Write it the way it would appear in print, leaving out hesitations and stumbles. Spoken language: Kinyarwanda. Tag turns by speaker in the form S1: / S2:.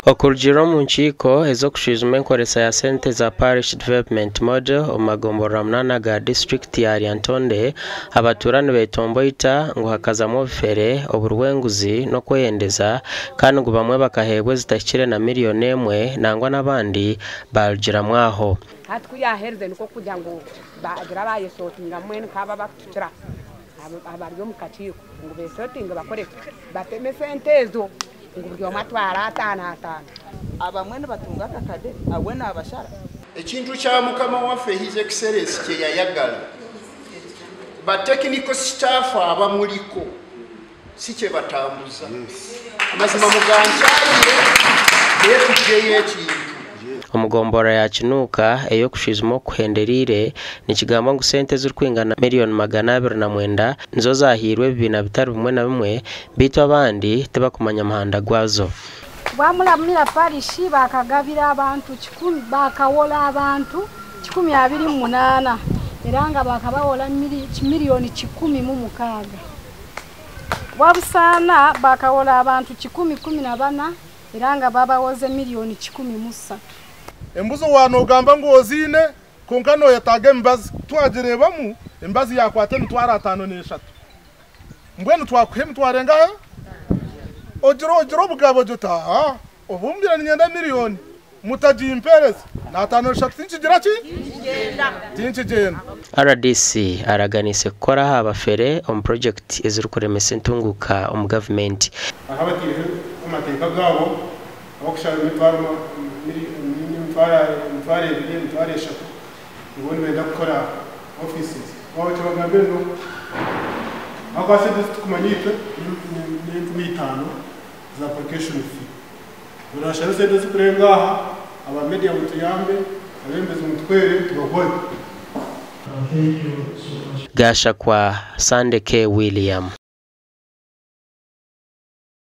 S1: Okurugiro mu nkiko ezokusuzuma enkoresa ya sente za Parish Development Model omu magombora munana ga district ya Lyantonde abaturani betomboita ngu hakazamu obufere oburwenguzi n'okweyendeza kandi ngu bamwe bakahebwa zitakire na miliyoni emwe nangwa n'abandi barugiramu aho.
S2: Hatukuyahereze niko kugira ngo bagira bayesotinga mwene kaba bakutukira abari mu kakiiko ngo besotinga bakore bateme sente ezo ngo byo matwara atana
S3: abamwe batunga akade abwe nabashara
S4: ekintu kya mukama waffe His Excellency kye yayagala ba technical staff abamuliko si kye batambuza amazima muganjayire yetujeye ekintu
S1: omugombora ya kinuka eyo kushizuma okuhenderire nikigamba ngu sente zirikwingana miliyoni 209 nizo zahirwe bibina bitari bimwe na bimwe bitu abandi tebakumanya mahanda gwazo.
S5: Bamulamira parishi bakagabira abantu 10 bakawola abantu 128 eranga bakabawola miliyoni 16 wabusana bakawola abantu 1014 eranga babawoze miliyoni 13.
S6: Embuzo wano gamba ngo ozine konkano yatage mbazi twagirebamu embazi yakwate mitwara 5 mbwenu twakuhe mitwarenga ojiro bugabo jota obumbira nyenda miliyoni mutaji impereza na 5 tinkigira ki tinkigenda.
S1: RDC araganise kukora haba fere on project ezirukuremesa entunguka omu government
S7: ahabatire amateka gabo abakushara mitwaro mitware eshatu ubundi benda gukora offices aho cyabagambye no aho se tukumanyite n'intano za application fee urashara se kurenga aha aba media mutuyambe abembeze umutwere tubagoye.
S1: Gasha kwa Sande K William.